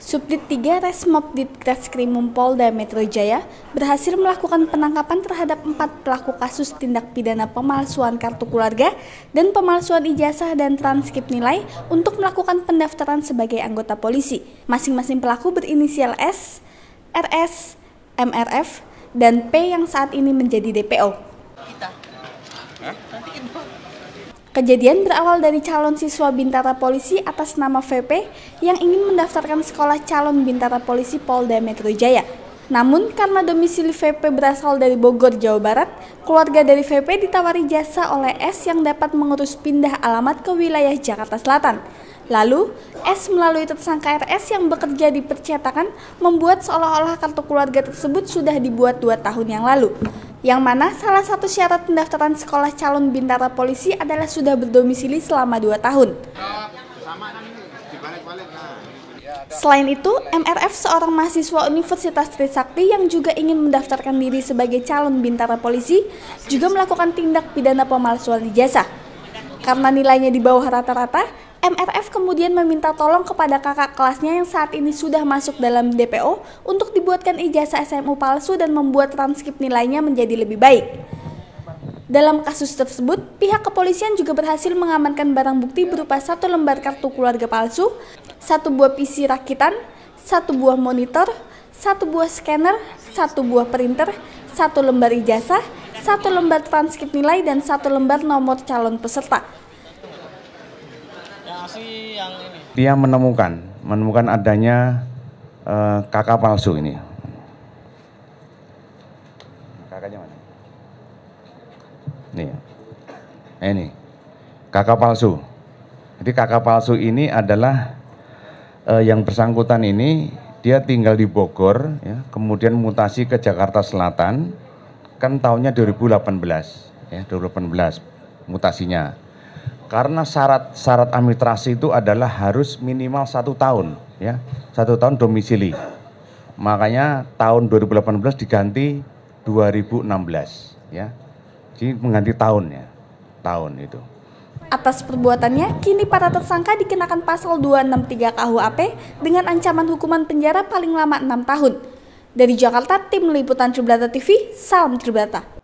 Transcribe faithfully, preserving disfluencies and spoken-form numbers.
Subdit tiga Resmob Ditreskrimum Polda Metro Jaya berhasil melakukan penangkapan terhadap empat pelaku kasus tindak pidana pemalsuan kartu keluarga dan pemalsuan ijazah dan transkrip nilai untuk melakukan pendaftaran sebagai anggota polisi. Masing-masing pelaku berinisial S, R S, M R F, dan P yang saat ini menjadi D P O. Kejadian berawal dari calon siswa Bintara Polisi atas nama V P yang ingin mendaftarkan sekolah calon Bintara Polisi Polda Metro Jaya. Namun karena domisili V P berasal dari Bogor, Jawa Barat, keluarga dari V P ditawari jasa oleh S yang dapat mengurus pindah alamat ke wilayah Jakarta Selatan. Lalu, S melalui tersangka R S yang bekerja di percetakan membuat seolah-olah kartu keluarga tersebut sudah dibuat dua tahun yang lalu. Yang mana salah satu syarat pendaftaran sekolah calon Bintara Polisi adalah sudah berdomisili selama dua tahun. Selain itu, M R F seorang mahasiswa Universitas Trisakti yang juga ingin mendaftarkan diri sebagai calon Bintara Polisi juga melakukan tindak pidana pemalsuan ijazah. Karena nilainya di bawah rata-rata, M R F kemudian meminta tolong kepada kakak kelasnya yang saat ini sudah masuk dalam D P O untuk dibuatkan ijazah S M U palsu dan membuat transkrip nilainya menjadi lebih baik. Dalam kasus tersebut, pihak kepolisian juga berhasil mengamankan barang bukti berupa satu lembar kartu keluarga palsu, satu buah P C rakitan, satu buah monitor, satu buah scanner, satu buah printer, satu lembar ijazah, satu lembar transkrip nilai, dan satu lembar nomor calon peserta. Dia menemukan menemukan adanya uh, kakak palsu ini. Kakaknya mana? Nih, ini kakak palsu. Jadi kakak palsu ini adalah uh, yang bersangkutan ini dia tinggal di Bogor, ya, kemudian mutasi ke Jakarta Selatan, kan tahunnya dua ribu delapan belas, ya, dua ribu delapan belas mutasinya. Karena syarat-syarat administrasi itu adalah harus minimal satu tahun, ya, satu tahun domisili. Makanya tahun dua ribu delapan belas diganti dua ribu enam belas, ya, jadi mengganti tahun, ya, tahun itu. Atas perbuatannya, kini para tersangka dikenakan pasal dua enam tiga K U H P dengan ancaman hukuman penjara paling lama enam tahun. Dari Jakarta, tim liputan Tribrata T V, salam Tribrata.